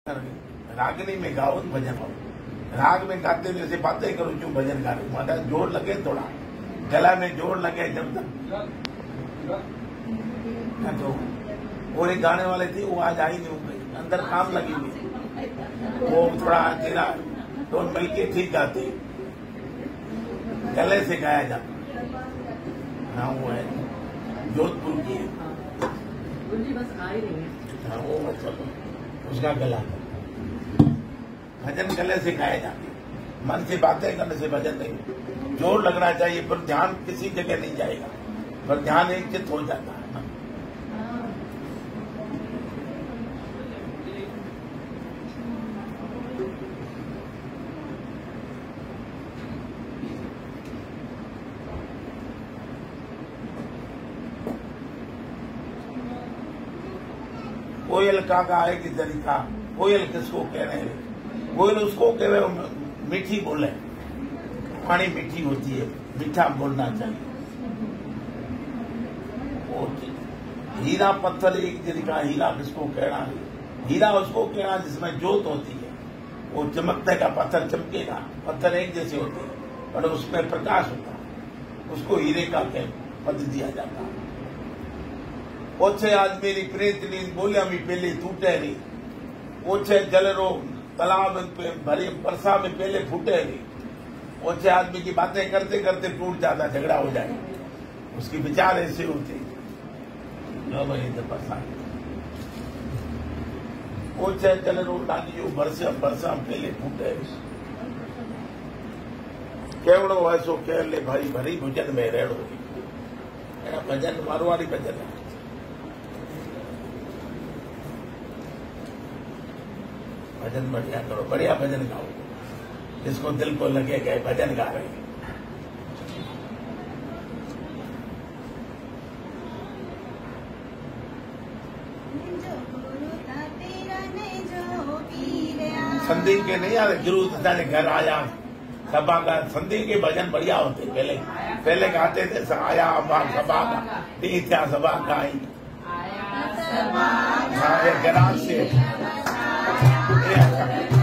रागनी में गाओ भजन हो, राग में गाते हुए ऐसे बातें करो क्यों भजन गा रहे हो, मतलब जोर लगे थोड़ा, गला में जोर लगे जब तक तो वो एक गाने वाले थी वो आज आई नहीं हो गई, अंदर काम लगी हुई, वो थोड़ा तेरा टोन मिल के ठीक गाती, गले से गाया जाता। हाँ वो है जोधपुर की बस आ ही नहीं है। हाँ वो मतलब उसका गला भजन गले से गाया जाता है, मन से बातें करने से भजन नहीं, जोर लगना चाहिए पर ध्यान किसी जगह नहीं जाएगा, पर ध्यान एक चित्त हो जाता है। कोयल का गाए की तरीका, कोयल किसको कह रहे हैं? कोयल उसको कह रहे हो मीठी बोले, वाणी मीठी होती है, मीठा बोलना चाहिए। हीरा पत्थर एक तरीका, हीरा किसको कहना है? हीरा उसको कहना जिसमें जोत होती है, वो चमकने का पत्थर चमकेगा, पत्थर एक जैसे होते हैं पर उसमें प्रकाश होता है, उसको हीरे का पद दिया जाता है। ओछे आज मेरी प्रीत नींद बोलिया मी पहले टूटे री, ओछे जल रो तालाब भरे बरसा में पहले फूटे री। ओछे आदमी की बातें करते करते टूट जाता, झगड़ा हो जाए, उसके विचार ऐसे होते। ओछे जल रो डालियो बरसा बरसा पहले फूटे री। केवड़ो ऐसो कह ले भाई भरी भजन में रेड़ो, भजन मारवाड़ी भजन है। भजन बढ़िया करो, बढ़िया भजन गाओ, जिसको दिल को लगे गए भजन गा रहे हैं। संधि के नहीं आ रहे, गुरु दादा घर आया सभा का, संधि के भजन बढ़िया होते। पहले गाते थे आया सभा का, तीर्थ्या सभा का ही गराज से